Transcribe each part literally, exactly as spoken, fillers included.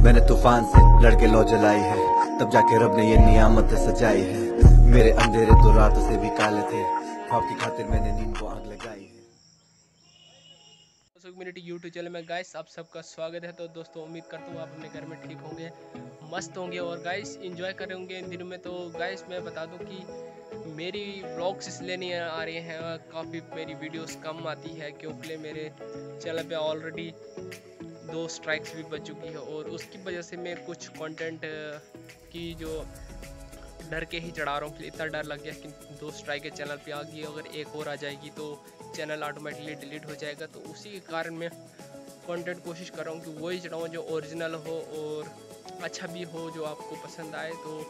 मैंने तूफान से लड़के लो जलाई है, तब जाके रब ने ये नियामत सजाई है। मेरे अंधेरे तो रात से भी काले थे, ख्वाब की खातिर मैंने नींद को आग लगाई है। कम्युनिटी यूट्यूब चैनल में गाइस आप सबका स्वागत है। तो दोस्तों उम्मीद करता हूँ आप अपने घर में ठीक होंगे, मस्त होंगे और गाइस एंजॉय कर रहे होंगे इन दिनों में। तो गाइस मैं बता दूं कि मेरी ब्लॉग्स इसलिए नहीं आ रहे हैं, काफ़ी मेरी वीडियोस कम आती है क्योंकि मेरे चैनल पे ऑलरेडी दो स्ट्राइक्स भी बच चुकी है और उसकी वजह से मैं कुछ कंटेंट की जो डर के ही चढ़ा रहा हूँ। इतना डर लग गया कि दो स्ट्राइक के चैनल पे आ गई, अगर एक और आ जाएगी तो चैनल ऑटोमेटिकली डिलीट हो जाएगा। तो उसी के कारण मैं कंटेंट कोशिश कर रहा हूँ कि वही चढ़ाऊँ जो ओरिजिनल हो और अच्छा भी हो, जो आपको पसंद आए। तो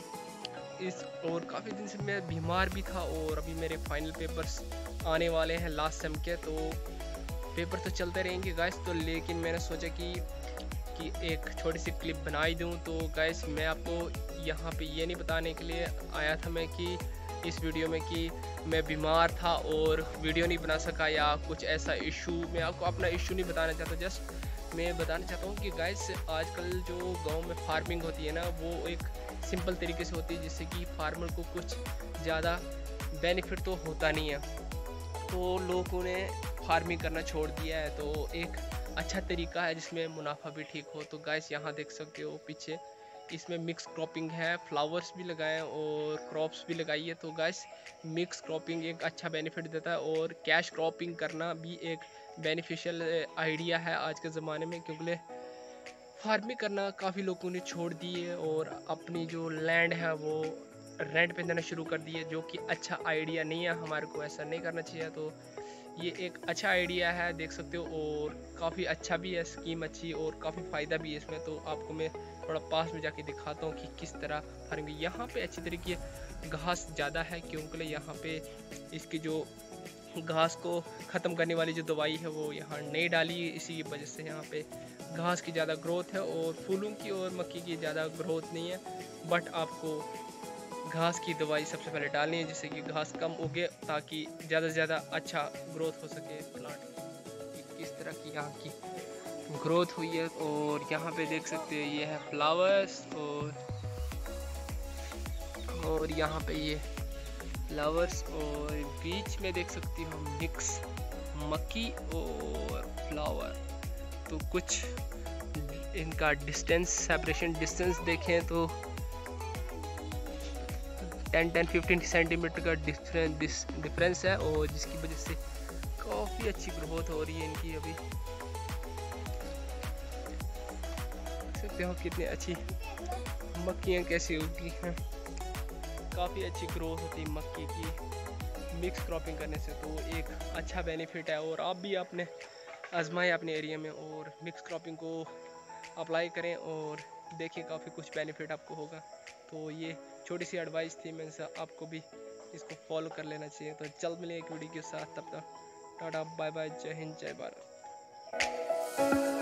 इस और काफ़ी दिन से मैं बीमार भी था और अभी मेरे फाइनल पेपर्स आने वाले हैं लास्ट सेम के, तो पेपर तो चलते रहेंगे गाइस। तो लेकिन मैंने सोचा कि कि एक छोटी सी क्लिप बनाई दूं। तो गाइस मैं आपको यहाँ पे ये नहीं बताने के लिए आया था मैं कि इस वीडियो में कि मैं बीमार था और वीडियो नहीं बना सका या कुछ ऐसा इशू। मैं आपको अपना इशू नहीं बताना चाहता, जस्ट मैं बताना चाहता हूँ कि गाइस आजकल जो गांव में फार्मिंग होती है ना, वो एक सिंपल तरीके से होती है जिससे कि फार्मर को कुछ ज़्यादा बेनिफिट तो होता नहीं है, तो लोगों ने फार्मिंग करना छोड़ दिया है। तो एक अच्छा तरीका है जिसमें मुनाफा भी ठीक हो। तो गाइस यहाँ देख सकते हो पीछे, इसमें मिक्स क्रॉपिंग है, फ्लावर्स भी लगाए और क्रॉप्स भी लगाई है। तो गाइस मिक्स क्रॉपिंग एक अच्छा बेनिफिट देता है और कैश क्रॉपिंग करना भी एक बेनिफिशियल आइडिया है आज के ज़माने में, क्योंकि फार्मिंग करना काफ़ी लोगों ने छोड़ दी है और अपनी जो लैंड है वो रेंट पे देना शुरू कर दी है, जो कि अच्छा आइडिया नहीं है। हमारे को ऐसा नहीं करना चाहिए। तो ये एक अच्छा आइडिया है, देख सकते हो, और काफ़ी अच्छा भी है, स्कीम अच्छी और काफ़ी फ़ायदा भी है इसमें। तो आपको मैं थोड़ा पास में जाके दिखाता हूँ कि किस तरह फार्मिंग। यहाँ पे अच्छी तरीके घास ज़्यादा है क्योंकि यहाँ पे इसकी जो घास को ख़त्म करने वाली जो दवाई है वो यहाँ नहीं डाली है, इसी वजह से यहाँ पे घास की ज़्यादा ग्रोथ है और फूलों की और मक्की की ज़्यादा ग्रोथ नहीं है। बट आपको घास की दवाई सबसे पहले डालनी है जिससे कि घास कम उगे, ताकि ज़्यादा से ज़्यादा अच्छा ग्रोथ हो सके प्लांट की। किस तरह की यहाँ की ग्रोथ हुई है और यहाँ पे देख सकते हैं ये है फ्लावर्स और और यहाँ पे ये फ्लावर्स और बीच में देख सकती हो मिक्स मक्की और फ्लावर। तो कुछ इनका डिस्टेंस सेपरेशन डिस्टेंस देखें तो टेन टेन फिफ्टीन सेंटीमीटर का डिफरेंस डिफरेंस है और जिसकी वजह से काफ़ी अच्छी ग्रोथ हो रही है इनकी। अभी देख सकते हो कितनी अच्छी मक्खियाँ कैसी उगी हैं, काफ़ी अच्छी ग्रोथ होती है मक्की की मिक्स क्रॉपिंग करने से। तो एक अच्छा बेनिफिट है और आप भी आपने आजमाएं अपने एरिया में और मिक्स क्रॉपिंग को अप्लाई करें और देखिए काफ़ी कुछ बेनिफिट आपको होगा। तो ये छोटी सी एडवाइस थी, मैं आपको भी इसको फॉलो कर लेना चाहिए। तो जल्द मिले एक वीडियो के साथ, तब तक टाटा बाय बाय, जय हिंद जय भारत।